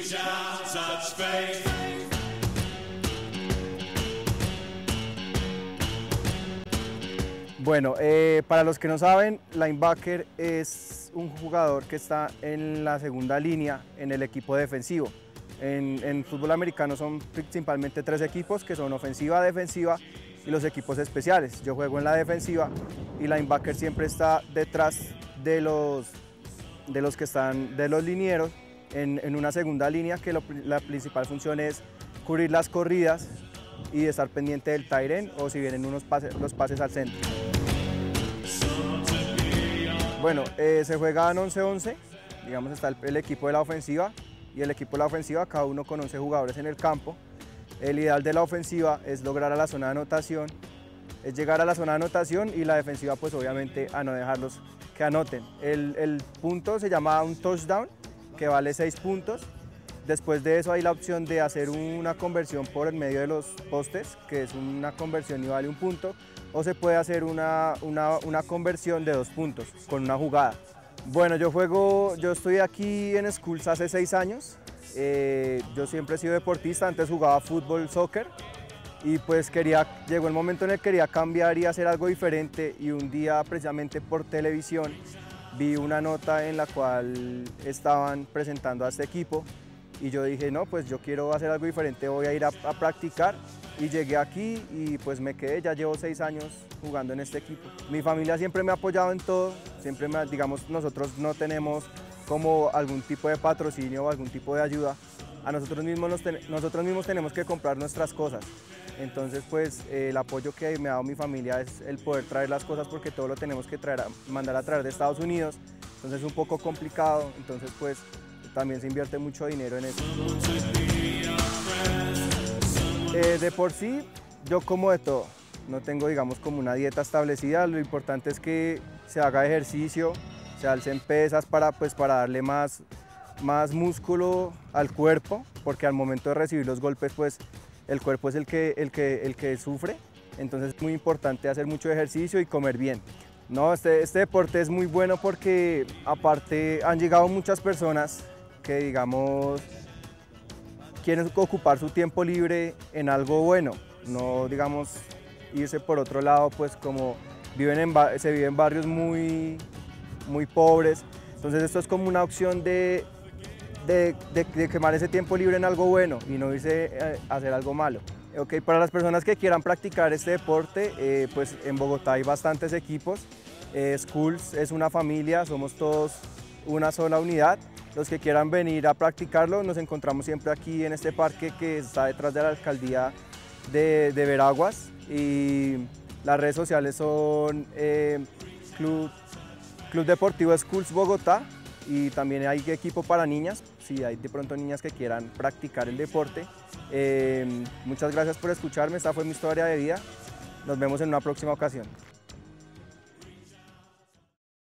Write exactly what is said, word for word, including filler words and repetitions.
Bueno, eh, para los que no saben, linebacker es un jugador que está en la segunda línea en el equipo defensivo. En, en fútbol americano son principalmente tres equipos que son ofensiva, defensiva y los equipos especiales. Yo juego en la defensiva y linebacker siempre está detrás de los, de los que están, de los linieros en, en una segunda línea que lo, la principal función es cubrir las corridas y estar pendiente del tight end o si vienen unos pases, los pases al centro. Bueno, eh, se juegan once once, digamos está el, el equipo de la ofensiva y el equipo de la ofensiva, cada uno con once jugadores en el campo. El ideal de la ofensiva es lograr a la zona de anotación, es llegar a la zona de anotación y la defensiva pues obviamente a no dejarlos que anoten. El, el punto se llama un touchdown, que vale seis puntos. Después de eso hay la opción de hacer una conversión por el medio de los postes, que es una conversión y vale un punto, o se puede hacer una, una, una conversión de dos puntos con una jugada. Bueno, yo juego, yo estoy aquí en Schools hace seis años. Eh, yo siempre he sido deportista, antes jugaba fútbol, soccer, y pues quería, llegó el momento en el que quería cambiar y hacer algo diferente, y un día precisamente por televisión vi una nota en la cual estaban presentando a este equipo y yo dije, no, pues yo quiero hacer algo diferente, voy a ir a, a practicar, y llegué aquí y pues me quedé, ya llevo seis años jugando en este equipo. Mi familia siempre me ha apoyado en todo, siempre me, digamos, nosotros no tenemos como algún tipo de patrocinio o algún tipo de ayuda, a nosotros mismos, nos ten, nosotros mismos tenemos que comprar nuestras cosas. Entonces pues eh, el apoyo que me ha dado mi familia es el poder traer las cosas, porque todo lo tenemos que traer, a, mandar a traer de Estados Unidos, entonces es un poco complicado, entonces pues también se invierte mucho dinero en eso. Eh, de por sí yo como de todo, no tengo digamos como una dieta establecida, lo importante es que se haga ejercicio, se alcen pesas para, pues, para darle más, más músculo al cuerpo, porque al momento de recibir los golpes pues el cuerpo es el que, el que, el que sufre, entonces es muy importante hacer mucho ejercicio y comer bien. No, este, este deporte es muy bueno porque aparte han llegado muchas personas que digamos quieren ocupar su tiempo libre en algo bueno, no digamos irse por otro lado, pues como viven en, se viven en barrios muy, muy pobres, entonces esto es como una opción de, de, de, de quemar ese tiempo libre en algo bueno y no irse a hacer algo malo. Okay, para las personas que quieran practicar este deporte, eh, pues en Bogotá hay bastantes equipos, eh, Schools es una familia, somos todos una sola unidad. Los que quieran venir a practicarlo, nos encontramos siempre aquí en este parque que está detrás de la alcaldía de, de Veraguas, y las redes sociales son eh, Club, Club Deportivo Schools Bogotá, y también hay equipo para niñas, si hay de pronto niñas que quieran practicar el deporte. Eh, muchas gracias por escucharme, esta fue mi historia de vida, nos vemos en una próxima ocasión.